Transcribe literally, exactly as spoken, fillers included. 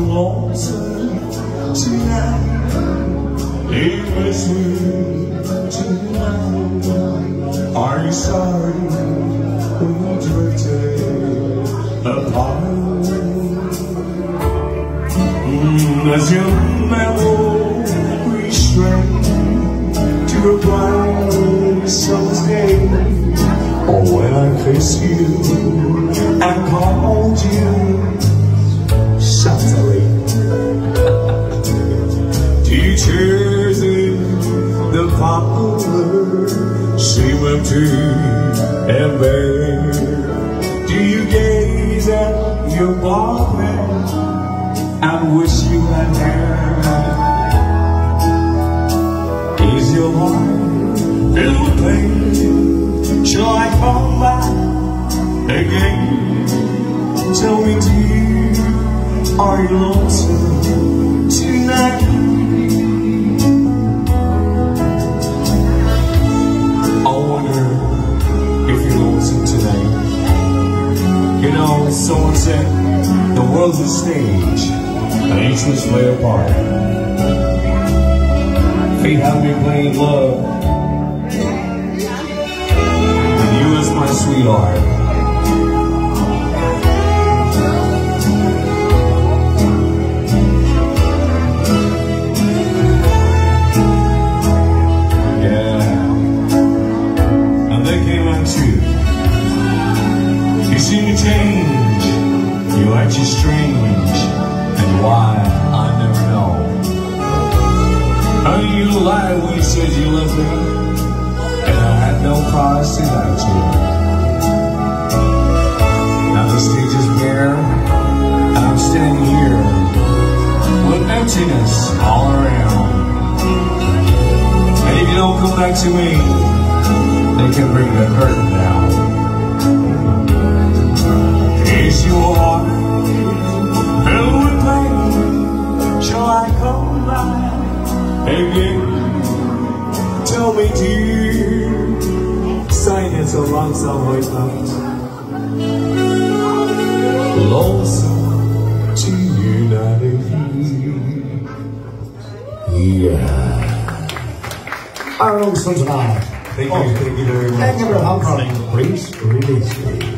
lonesome tonight? Leave us with tonight. Are you sorry we drifted apart? Mm, as your memory strayed to a bright summer's day, or when I kissed you and called you softly, teachers in the parlor seem empty and bare. Do you gaze at your boyfriend and wish you had hair? Is your heart filled with pain? Shall I come back again? Tell me, dear, are you lonesome tonight? I wonder if you're lonesome tonight. You know, someone said the world's a stage and each must play a part. Fate had me playing love with you as my sweetheart. You seem to change, you act just strange, and why, I never know. Honey, you lied when you said you loved me, and I had no cause to doubt you. Now the stage is bare, and I'm standing here with emptiness all around. And if you don't come back to me, they can bring the curtain down. Is your heart filled with pain? Shall I come back again? Tell me, dear, silence a lonesome voice out. Lonesome tonight. Yeah. Our lonesome tonight. Thank you, thank you very much. Thank you very much. Please release me.